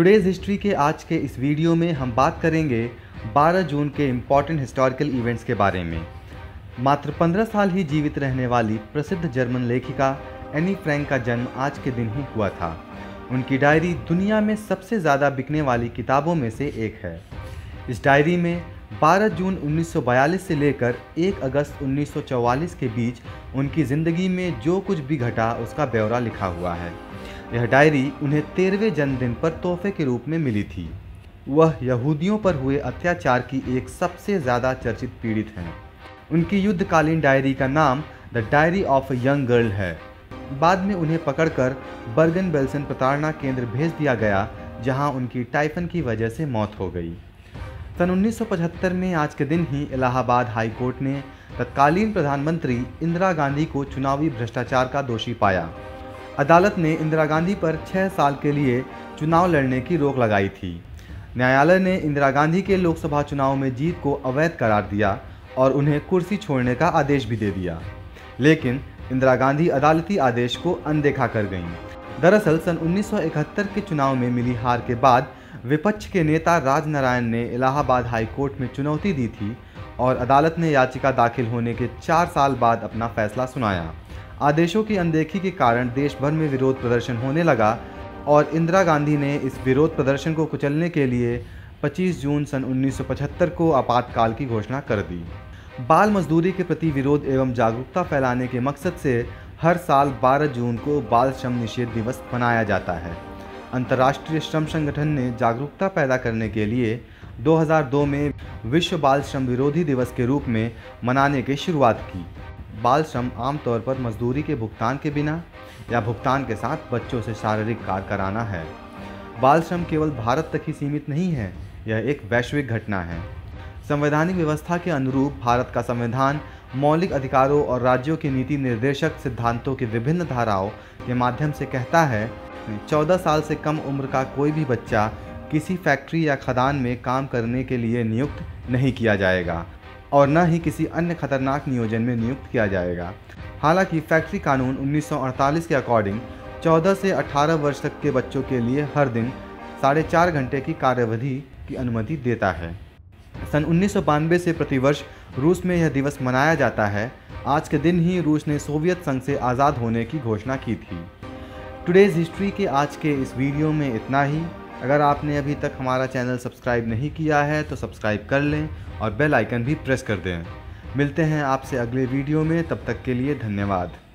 Today's history के आज के इस वीडियो में हम बात करेंगे 12 जून के इम्पॉर्टेंट हिस्टोरिकल इवेंट्स के बारे में। मात्र 15 साल ही जीवित रहने वाली प्रसिद्ध जर्मन लेखिका एनी फ्रैंक का जन्म आज के दिन ही हुआ था। उनकी डायरी दुनिया में सबसे ज़्यादा बिकने वाली किताबों में से एक है। इस डायरी में 12 जून 1942 से लेकर 1 अगस्त 1944 के बीच उनकी ज़िंदगी में जो कुछ भी घटा उसका ब्यौरा लिखा हुआ है। यह डायरी उन्हें 13वें जन्मदिन पर तोहफे के रूप में मिली थी। वह यहूदियों पर हुए अत्याचार की एक सबसे ज़्यादा चर्चित पीड़ित हैं। उनकी युद्धकालीन डायरी का नाम the diary of a young girl है। बाद में उन्हें पकड़कर बर्गन बेल्सन प्रताड़ना केंद्र भेज दिया गया, जहां उनकी टाइफन की वजह से मौत हो गई। सन 1975 में आज के दिन ही इलाहाबाद हाई कोर्ट ने तत्कालीन प्रधानमंत्री इंदिरा गांधी को चुनावी भ्रष्टाचार का दोषी पाया। अदालत ने इंदिरा गांधी पर 6 साल के लिए चुनाव लड़ने की रोक लगाई थी। न्यायालय ने इंदिरा गांधी के लोकसभा चुनाव में जीत को अवैध करार दिया और उन्हें कुर्सी छोड़ने का आदेश भी दे दिया, लेकिन इंदिरा गांधी अदालती आदेश को अनदेखा कर गईं। दरअसल सन 1971 के चुनाव में मिली हार के बाद विपक्ष के नेता राजनारायण ने इलाहाबाद हाई कोर्ट में चुनौती दी थी और अदालत ने याचिका दाखिल होने के 4 साल बाद अपना फैसला सुनाया। आदेशों की अनदेखी के कारण देश भर में विरोध प्रदर्शन होने लगा और इंदिरा गांधी ने इस विरोध प्रदर्शन को कुचलने के लिए 25 जून सन 1975 को आपातकाल की घोषणा कर दी। बाल मजदूरी के प्रति विरोध एवं जागरूकता फैलाने के मकसद से हर साल 12 जून को बाल श्रम निषेध दिवस मनाया जाता है। अंतर्राष्ट्रीय श्रम संगठन ने जागरूकता पैदा करने के लिए 2002 में विश्व बाल श्रम विरोधी दिवस के रूप में मनाने की शुरुआत की। बाल श्रम आमतौर पर मजदूरी के भुगतान के बिना या भुगतान के साथ बच्चों से शारीरिक कार्य कराना है। बाल श्रम केवल भारत तक ही सीमित नहीं है, यह एक वैश्विक घटना है। संवैधानिक व्यवस्था के अनुरूप भारत का संविधान मौलिक अधिकारों और राज्यों की नीति निर्देशक सिद्धांतों की विभिन्न धाराओं के माध्यम से कहता है, 14 साल से कम उम्र का कोई भी बच्चा किसी फैक्ट्री या खदान में काम करने के लिए नियुक्त नहीं किया जाएगा और न ही किसी अन्य खतरनाक नियोजन में नियुक्त किया जाएगा। हालांकि फैक्ट्री कानून 1948 के अकॉर्डिंग 14 से 18 वर्ष तक के बच्चों के लिए हर दिन 4.5 घंटे की कार्यावधि की अनुमति देता है। सन 1992 से प्रतिवर्ष रूस में यह दिवस मनाया जाता है। आज के दिन ही रूस ने सोवियत संघ से आज़ाद होने की घोषणा की थी। टुडेज़ हिस्ट्री के आज के इस वीडियो में इतना ही। अगर आपने अभी तक हमारा चैनल सब्सक्राइब नहीं किया है तो सब्सक्राइब कर लें और बेल आइकन भी प्रेस कर दें। मिलते हैं आपसे अगले वीडियो में, तब तक के लिए धन्यवाद।